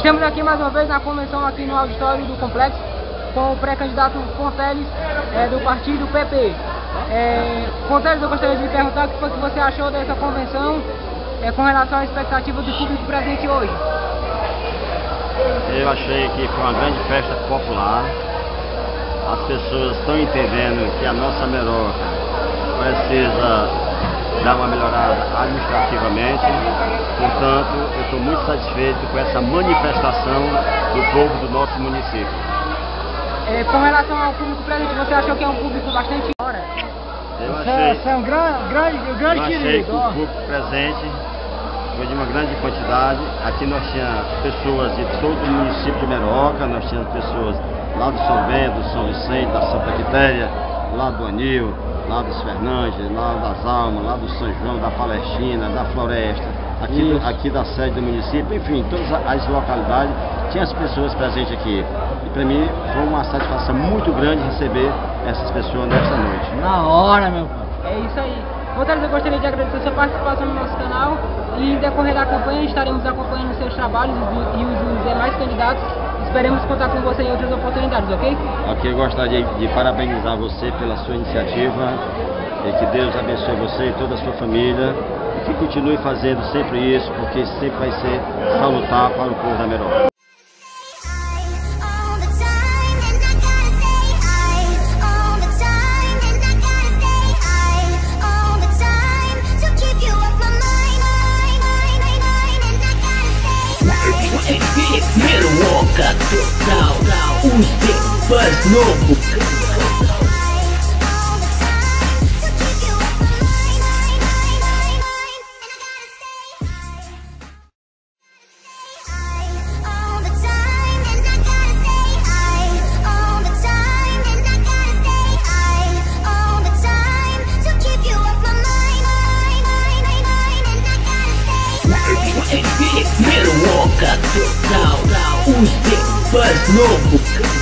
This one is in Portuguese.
Estamos aqui mais uma vez na convenção aqui no auditório do Complexo com o pré-candidato Fonteles do partido PP. Fonteles, eu gostaria de lhe perguntar o que foi que você achou dessa convenção com relação à expectativa do público presente hoje. Eu achei que foi uma grande festa popular. As pessoas estão entendendo que a nossa Meroca precisa dar uma melhorada administrativamente. Portanto, eu estou muito satisfeito com essa manifestação do povo do nosso município. Com relação ao público presente, você achou que é um público bastante fora? Eu achei, Você é um grande achei que querido. o público presente foi de uma grande quantidade. Aqui nós tínhamos pessoas de todo o município de Meroca, nós tínhamos pessoas lá do São Bento, do São Vicente, da Santa Quitéria, lá do Anil, lá dos Fernandes, lá das Almas, lá do São João, da Palestina, da Floresta, aqui da sede do município, enfim, todas as localidades, tinha as pessoas presentes aqui. E para mim foi uma satisfação muito grande receber essas pessoas nesta noite. Na hora, meu pai. É isso aí. Fonteles, eu gostaria de agradecer a sua participação no nosso canal e em decorrer da campanha estaremos acompanhando seus trabalhos e os dos demais candidatos. Esperemos contar com você em outras oportunidades, ok? Ok, eu gostaria de parabenizar você pela sua iniciativa e que Deus abençoe você e toda a sua família e que continue fazendo sempre isso, porque isso sempre vai ser salutar para o povo da Meroca. Meroca total, os temas novos. Meroca total, os temas novos.